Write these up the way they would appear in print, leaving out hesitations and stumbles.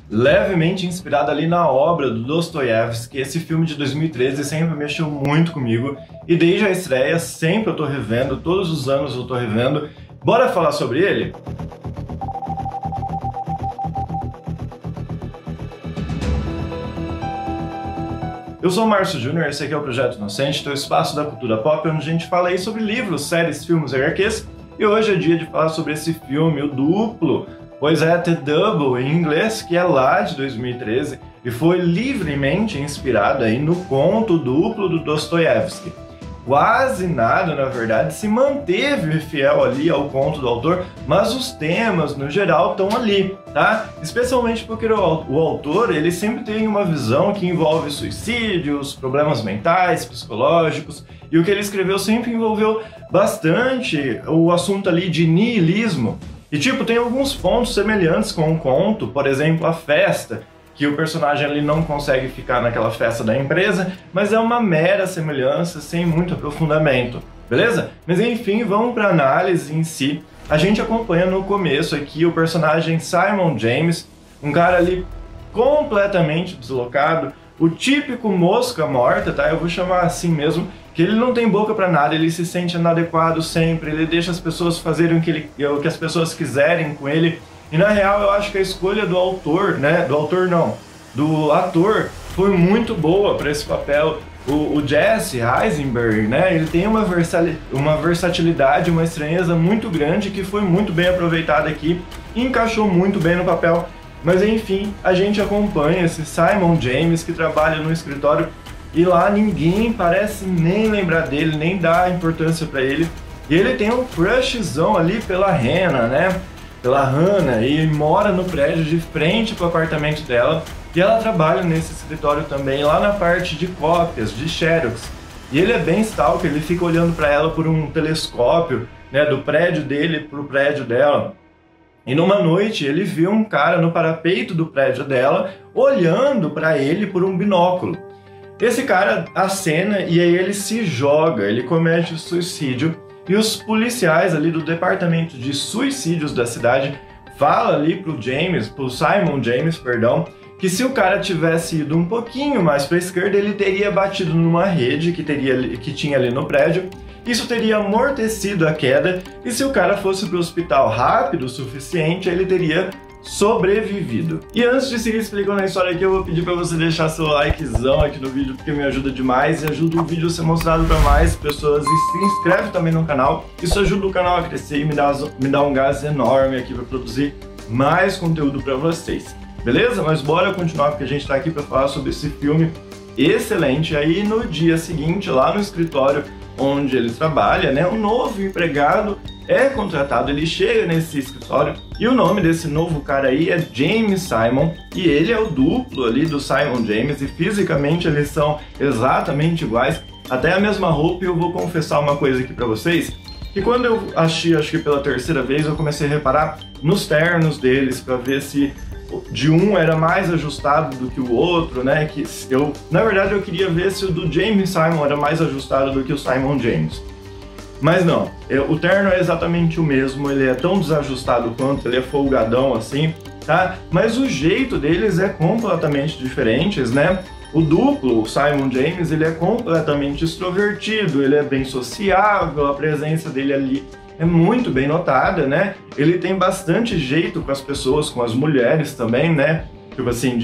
levemente inspirada ali na obra do Dostoiévski. Esse filme de 2013 sempre mexeu muito comigo e desde a estreia sempre eu tô revendo, todos os anos eu tô revendo. Bora falar sobre ele? Eu sou o Márcio Júnior, esse aqui é o Projeto Inocente, teu espaço da cultura pop, onde a gente fala aí sobre livros, séries, filmes e HQs. E hoje é dia de falar sobre esse filme, o Duplo, pois é The Double em inglês, que é lá de 2013 e foi livremente inspirado aí no conto duplo do Dostoiévski. Quase nada, na verdade, se manteve fiel ali ao conto do autor, mas os temas, no geral, estão ali, tá? Especialmente porque o autor, ele sempre tem uma visão que envolve suicídios, problemas mentais, psicológicos, e o que ele escreveu sempre envolveu bastante o assunto ali de niilismo. E, tipo, tem alguns pontos semelhantes com o conto, por exemplo, a festa, que o personagem ali não consegue ficar naquela festa da empresa, mas é uma mera semelhança, sem muito aprofundamento, beleza? Mas enfim, vamos para a análise em si. A gente acompanha no começo aqui o personagem Simon James, um cara ali completamente deslocado, o típico mosca morta, tá? Eu vou chamar assim mesmo, que ele não tem boca para nada, ele se sente inadequado sempre, ele deixa as pessoas fazerem o que as pessoas quiserem com ele. E na real eu acho que a escolha do autor, né, do ator, foi muito boa para esse papel. O Jesse Eisenberg, né, ele tem uma versatilidade, uma estranheza muito grande que foi muito bem aproveitada aqui e encaixou muito bem no papel. Mas enfim, a gente acompanha esse Simon James que trabalha no escritório e lá ninguém parece nem lembrar dele, nem dar importância para ele. E ele tem um crushzão ali pela Hannah, né? Pela Hannah, e mora no prédio de frente para o apartamento dela, e ela trabalha nesse escritório também, lá na parte de cópias, de xerox. E ele é bem stalker, ele fica olhando para ela por um telescópio, né, do prédio dele para o prédio dela. E numa noite ele viu um cara no parapeito do prédio dela, olhando para ele por um binóculo. Esse cara acena e aí ele se joga, ele comete suicídio. E os policiais ali do departamento de suicídios da cidade falam ali pro Simon James, perdão, que se o cara tivesse ido um pouquinho mais para a esquerda, ele teria batido numa rede que tinha ali no prédio. Isso teria amortecido a queda e se o cara fosse para o hospital rápido o suficiente, ele teria sobrevivido. E antes de seguir explicando a história aqui, eu vou pedir para você deixar seu likezão aqui no vídeo, porque me ajuda demais e ajuda o vídeo a ser mostrado para mais pessoas. E se inscreve também no canal, isso ajuda o canal a crescer e me dá um gás enorme aqui para produzir mais conteúdo para vocês. Beleza? Mas bora continuar, porque a gente está aqui para falar sobre esse filme excelente. Aí no dia seguinte, lá no escritório onde ele trabalha, né, um novo empregado é contratado, ele chega nesse escritório e o nome desse novo cara aí é James Simon e ele é o duplo ali do Simon James e fisicamente eles são exatamente iguais, até a mesma roupa. E eu vou confessar uma coisa aqui pra vocês, que quando eu achei, acho que pela terceira vez, eu comecei a reparar nos ternos deles pra ver se de um era mais ajustado do que o outro, né, que na verdade eu queria ver se o do James Simon era mais ajustado do que o Simon James. Mas não, o terno é exatamente o mesmo, ele é tão desajustado quanto, ele é folgadão assim, tá? Mas o jeito deles é completamente diferentes, né? O duplo, o Simon James, ele é completamente extrovertido, ele é bem sociável, a presença dele ali é muito bem notada, né? Ele tem bastante jeito com as pessoas, com as mulheres também, né? Tipo assim,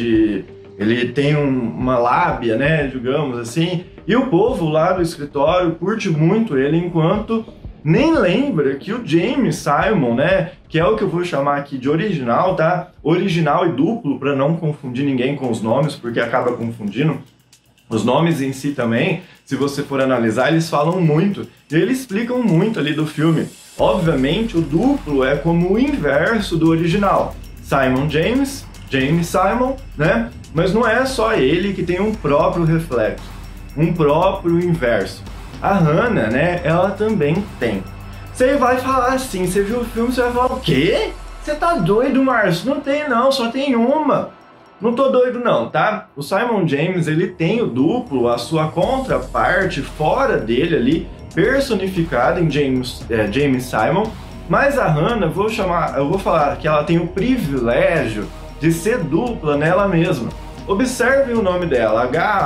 ele tem uma lábia, né, digamos assim. E o povo lá do escritório curte muito ele, enquanto nem lembra que o James Simon, né, que é o que eu vou chamar aqui de original, tá? Original e duplo, para não confundir ninguém com os nomes, porque acaba confundindo. Os nomes em si também, se você for analisar, eles falam muito, e eles explicam muito ali do filme. Obviamente, o duplo é como o inverso do original. Simon James, James Simon, né? Mas não é só ele que tem um próprio reflexo, um próprio inverso. A Hannah, né, ela também tem. Você vai falar assim, você viu o filme, você vai falar, o quê? Você tá doido, Márcio? Não tem não, só tem uma. Não tô doido não, tá? O Simon James, ele tem o duplo, a sua contraparte fora dele ali, personificada em James Simon, mas a Hannah, eu vou falar que ela tem o privilégio de ser dupla nela mesma. Observe o nome dela,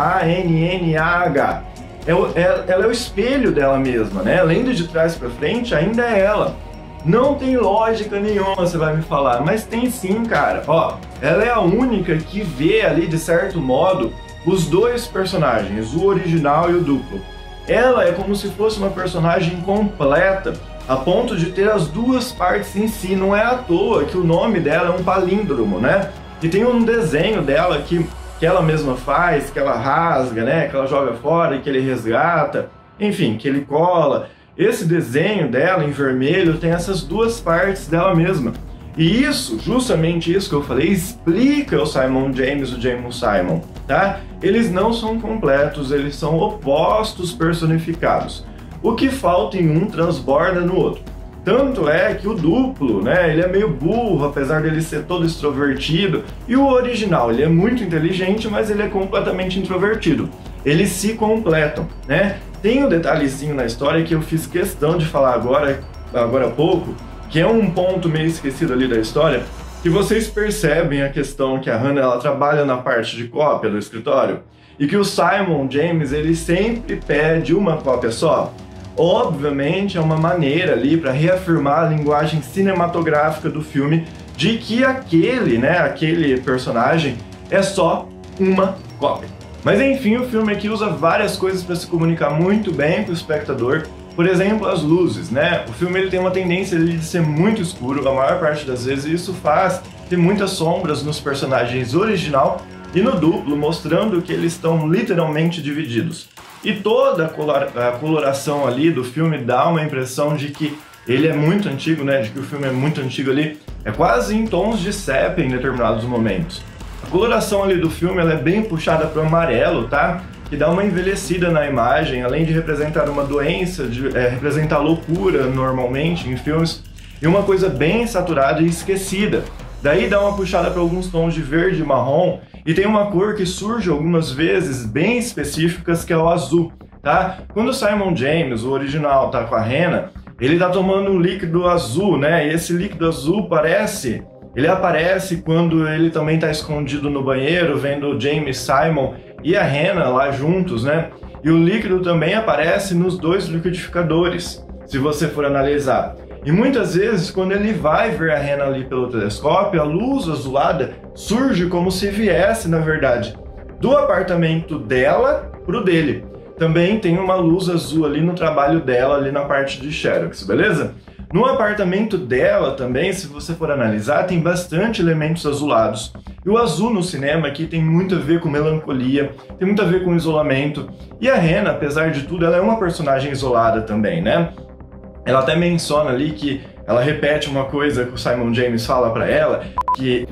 H-A-N-N-A-H. Ela é o espelho dela mesma, né? Lendo de trás para frente, ainda é ela. Não tem lógica nenhuma, você vai me falar, mas tem sim, cara. Ó, ela é a única que vê ali, de certo modo, os dois personagens, o original e o duplo. Ela é como se fosse uma personagem completa, a ponto de ter as duas partes em si. Não é à toa que o nome dela é um palíndromo, né? E tem um desenho dela que ela mesma faz, que ela rasga, né? Que ela joga fora e que ele resgata, enfim, que ele cola. Esse desenho dela em vermelho tem essas duas partes dela mesma. E isso, justamente isso que eu falei, explica o Simon James e o James Simon, tá? Eles não são completos, eles são opostos personificados. O que falta em um transborda no outro. Tanto é que o duplo, né, ele é meio burro, apesar dele ser todo extrovertido, e o original, ele é muito inteligente, mas ele é completamente introvertido. Eles se completam, né? Tem um detalhezinho na história que eu fiz questão de falar agora há pouco, que é um ponto meio esquecido ali da história, que vocês percebem a questão que a Hannah, ela trabalha na parte de cópia do escritório, e que o Simon James, ele sempre pede uma cópia só. Obviamente é uma maneira ali para reafirmar a linguagem cinematográfica do filme de que aquele personagem é só uma cópia. Mas enfim, o filme aqui usa várias coisas para se comunicar muito bem com o espectador. Por exemplo, as luzes, né? O filme ele tem uma tendência ali de ser muito escuro a maior parte das vezes, e isso faz ter muitas sombras nos personagens original e no duplo, mostrando que eles estão literalmente divididos. E toda a coloração ali do filme dá uma impressão de que ele é muito antigo, né? De que o filme é muito antigo ali. É quase em tons de sépia em determinados momentos. A coloração ali do filme ela é bem puxada para o amarelo, tá? Que dá uma envelhecida na imagem, além de representar uma doença, representar loucura normalmente em filmes, e uma coisa bem saturada e esquecida. Daí dá uma puxada para alguns tons de verde e marrom, e tem uma cor que surge algumas vezes bem específicas, que é o azul, tá? Quando o Simon James, o original, tá com a Hannah, ele tá tomando um líquido azul, né? E esse líquido azul ele aparece quando ele também tá escondido no banheiro, vendo o James Simon e a Hannah lá juntos, né? E o líquido também aparece nos dois liquidificadores, se você for analisar. E muitas vezes, quando ele vai ver a Hannah ali pelo telescópio, a luz azulada surge como se viesse, na verdade, do apartamento dela pro dele. Também tem uma luz azul ali no trabalho dela, ali na parte de Xerox, beleza? No apartamento dela também, se você for analisar, tem bastante elementos azulados. E o azul no cinema aqui tem muito a ver com melancolia, tem muito a ver com isolamento. E a Hannah, apesar de tudo, ela é uma personagem isolada também, né? Ela até menciona ali que ela repete uma coisa que o Simon James fala pra ela, que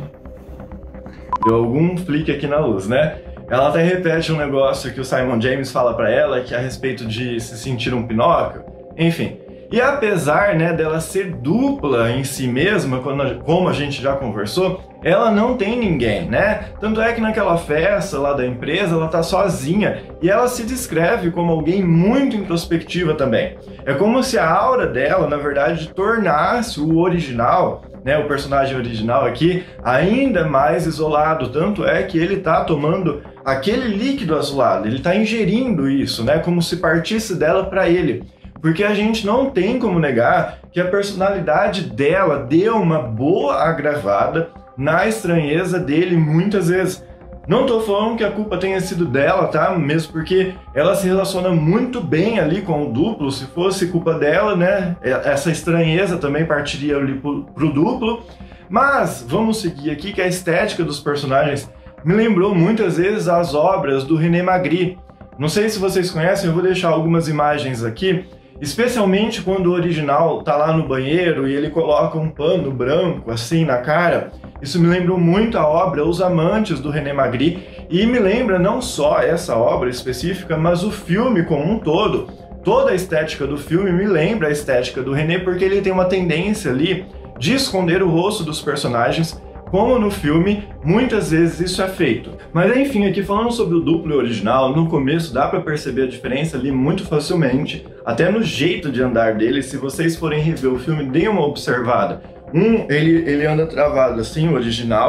deu algum flick aqui na luz, né? Ela até repete um negócio que o Simon James fala pra ela, que é a respeito de se sentir um Pinóquio, enfim. E apesar, né, dela ser dupla em si mesma, como a gente já conversou, ela não tem ninguém, né? Tanto é que naquela festa lá da empresa, ela tá sozinha e ela se descreve como alguém muito introspectiva também. É como se a aura dela, na verdade, tornasse o original, né, o personagem original aqui, ainda mais isolado. Tanto é que ele tá tomando aquele líquido azulado, ele tá ingerindo isso, né, como se partisse dela para ele. Porque a gente não tem como negar que a personalidade dela deu uma boa agravada na estranheza dele muitas vezes. Não tô falando que a culpa tenha sido dela, tá? Mesmo porque ela se relaciona muito bem ali com o duplo. Se fosse culpa dela, né? Essa estranheza também partiria ali pro duplo. Mas vamos seguir aqui que a estética dos personagens me lembrou muitas vezes as obras do René Magritte. Não sei se vocês conhecem, eu vou deixar algumas imagens aqui. Especialmente quando o original tá lá no banheiro e ele coloca um pano branco assim na cara. Isso me lembrou muito a obra Os Amantes, do René Magritte, e me lembra não só essa obra específica, mas o filme como um todo. Toda a estética do filme me lembra a estética do René, porque ele tem uma tendência ali de esconder o rosto dos personagens, como no filme, muitas vezes isso é feito. Mas enfim, aqui falando sobre o duplo original, no começo dá para perceber a diferença ali muito facilmente, até no jeito de andar dele. Se vocês forem rever o filme, deem uma observada. Ele anda travado assim, o original,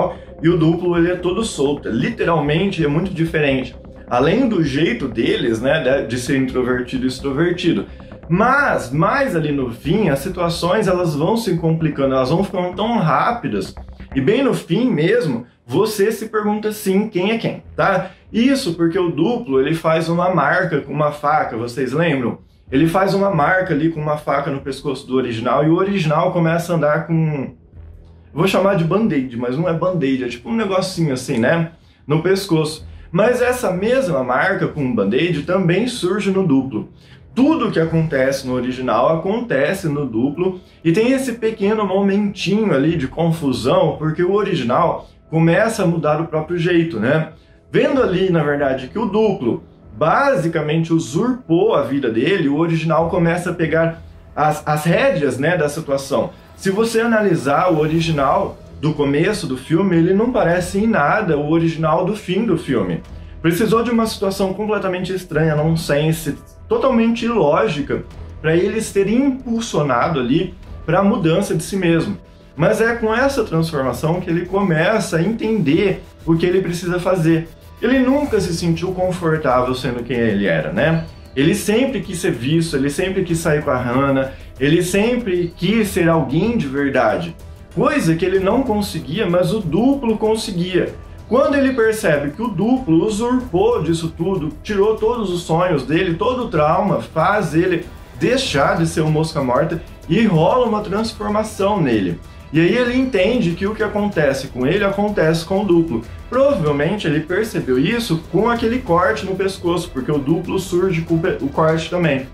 e o duplo ele é todo solto, literalmente é muito diferente. Além do jeito deles, né, de ser introvertido e extrovertido. Mas, mais ali no fim, as situações elas vão se complicando, elas vão ficando tão rápidas, e bem no fim mesmo, você se pergunta sim, quem é quem, tá? Isso porque o duplo, ele faz uma marca com uma faca, vocês lembram? Ele faz uma marca ali com uma faca no pescoço do original, e o original começa a andar com... Vou chamar de band-aid, mas não é band-aid, é tipo um negocinho assim, né? No pescoço. Mas essa mesma marca com o band-aid também surge no duplo. Tudo que acontece no original acontece no duplo, e tem esse pequeno momentinho ali de confusão, porque o original começa a mudar o próprio jeito, né? Vendo ali, na verdade, que o duplo basicamente usurpou a vida dele, o original começa a pegar as rédeas, né, da situação. Se você analisar o original do começo do filme, ele não parece em nada o original do fim do filme. Precisou de uma situação completamente estranha, nonsense, totalmente ilógica, para eles terem impulsionado ali para a mudança de si mesmo. Mas é com essa transformação que ele começa a entender o que ele precisa fazer. Ele nunca se sentiu confortável sendo quem ele era, né? Ele sempre quis ser visto, ele sempre quis sair com a Hannah, ele sempre quis ser alguém de verdade. Coisa que ele não conseguia, mas o duplo conseguia. Quando ele percebe que o duplo usurpou disso tudo, tirou todos os sonhos dele, todo o trauma, faz ele deixar de ser um mosca morta e rola uma transformação nele. E aí ele entende que o que acontece com ele acontece com o duplo. Provavelmente ele percebeu isso com aquele corte no pescoço, porque o duplo surge com o corte também.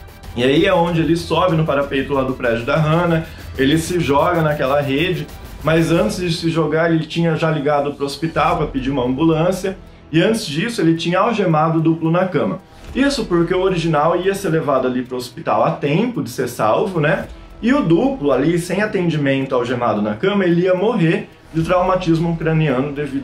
E aí é onde ele sobe no parapeito lá do prédio da Hannah, ele se joga naquela rede, mas antes de se jogar ele tinha já ligado para o hospital para pedir uma ambulância, e antes disso ele tinha algemado o duplo na cama. Isso porque o original ia ser levado ali para o hospital a tempo de ser salvo, né? E o duplo ali, sem atendimento algemado na cama, ele ia morrer de traumatismo craniano devido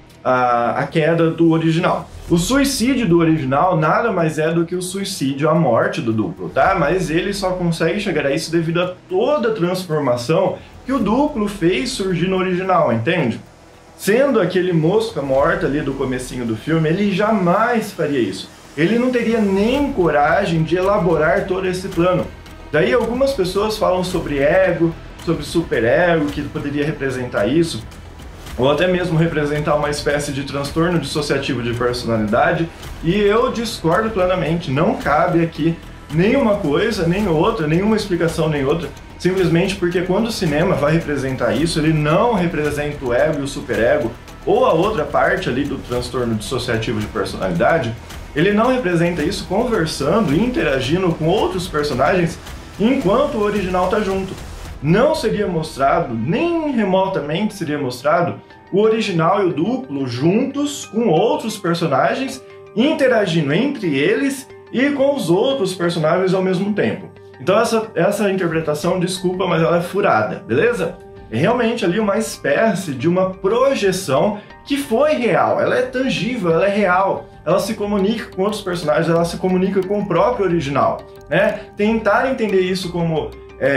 à queda do original. O suicídio do original nada mais é do que o suicídio, a morte do duplo, tá? Mas ele só consegue chegar a isso devido a toda a transformação que o duplo fez surgir no original, entende? Sendo aquele mosca morta ali do comecinho do filme, ele jamais faria isso. Ele não teria nem coragem de elaborar todo esse plano. Daí algumas pessoas falam sobre ego, sobre superego, que poderia representar isso, ou até mesmo representar uma espécie de transtorno dissociativo de personalidade, e eu discordo plenamente, não cabe aqui nenhuma coisa, nem outra, nenhuma explicação nem outra, simplesmente porque quando o cinema vai representar isso, ele não representa o ego e o superego, ou a outra parte ali do transtorno dissociativo de personalidade, ele não representa isso conversando e interagindo com outros personagens enquanto o original tá junto. Não seria mostrado, nem remotamente seria mostrado, o original e o duplo juntos com outros personagens, interagindo entre eles e com os outros personagens ao mesmo tempo. Então essa interpretação, desculpa, mas ela é furada, beleza? É realmente ali uma espécie de uma projeção que foi real, ela é tangível, ela é real, ela se comunica com outros personagens, ela se comunica com o próprio original, né? Tentar entender isso como...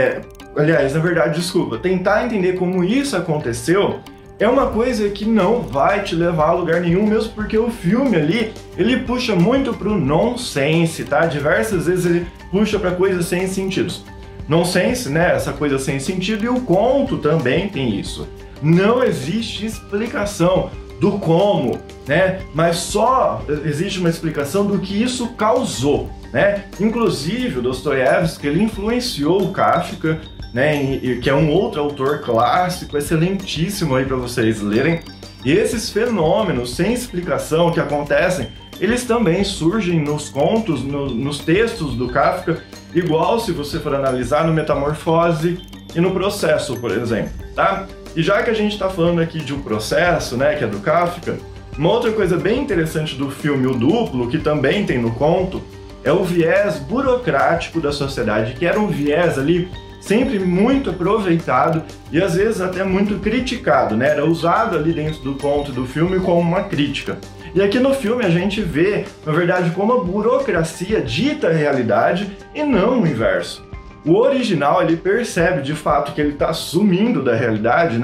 aliás, na verdade, desculpa, tentar entender como isso aconteceu é uma coisa que não vai te levar a lugar nenhum, mesmo porque o filme ali, ele puxa muito pro nonsense, tá? Diversas vezes ele puxa para coisas sem sentidos. Nonsense, né? Essa coisa sem sentido, e o conto também tem isso. Não existe explicação do como, né? Mas só existe uma explicação do que isso causou, né? Inclusive, o Dostoiévski, ele influenciou o Kafka, né? Que é um outro autor clássico, excelentíssimo aí para vocês lerem. E esses fenômenos sem explicação que acontecem, eles também surgem nos contos, nos textos do Kafka, igual se você for analisar no Metamorfose e no Processo, por exemplo, tá? E já que a gente está falando aqui de um processo, né, que é do Kafka, uma outra coisa bem interessante do filme O Duplo, que também tem no conto, é o viés burocrático da sociedade, que era um viés ali sempre muito aproveitado e às vezes até muito criticado, né? Era usado ali dentro do conto do filme como uma crítica. E aqui no filme a gente vê, na verdade, como a burocracia dita a realidade e não o inverso. O original, ele percebe de fato que ele está sumindo da realidade, né?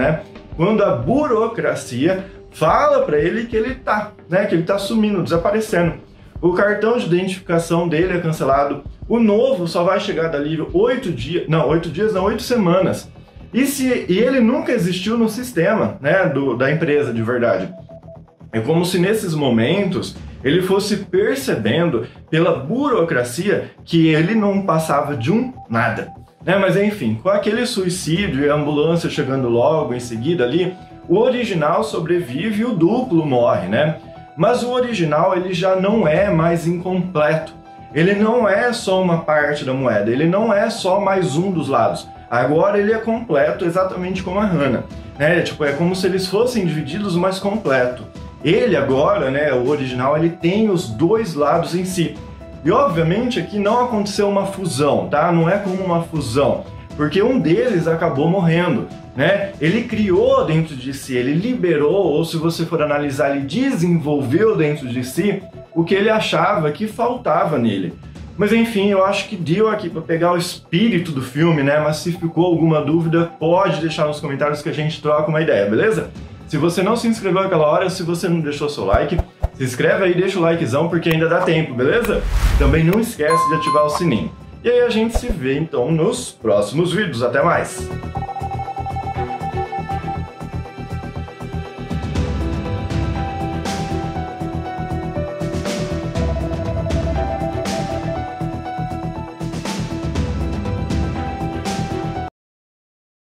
quando a burocracia fala para ele que ele tá, né, que ele tá sumindo, desaparecendo. O cartão de identificação dele é cancelado. O novo só vai chegar dali 8 semanas. E ele nunca existiu no sistema, né, da empresa de verdade. É como se nesses momentos ele fosse percebendo pela burocracia que ele não passava de um nada. Né? Mas enfim, com aquele suicídio e a ambulância chegando logo em seguida ali, o original sobrevive e o duplo morre, né? Mas o original ele já não é mais incompleto. Ele não é só uma parte da moeda, ele não é só mais um dos lados. Agora ele é completo exatamente como a Hannah, né? Tipo, é como se eles fossem divididos, mas completo. Ele agora, né, o original, ele tem os dois lados em si. E obviamente aqui não aconteceu uma fusão, tá? Não é como uma fusão, porque um deles acabou morrendo, né? Ele criou dentro de si, ele liberou, ou se você for analisar, ele desenvolveu dentro de si o que ele achava que faltava nele. Mas enfim, eu acho que deu aqui para pegar o espírito do filme, né? Mas se ficou alguma dúvida, pode deixar nos comentários que a gente troca uma ideia, beleza? Se você não se inscreveu naquela hora, se você não deixou seu like, se inscreve aí, deixa o likezão porque ainda dá tempo, beleza? Também não esquece de ativar o sininho. E aí a gente se vê então nos próximos vídeos. Até mais!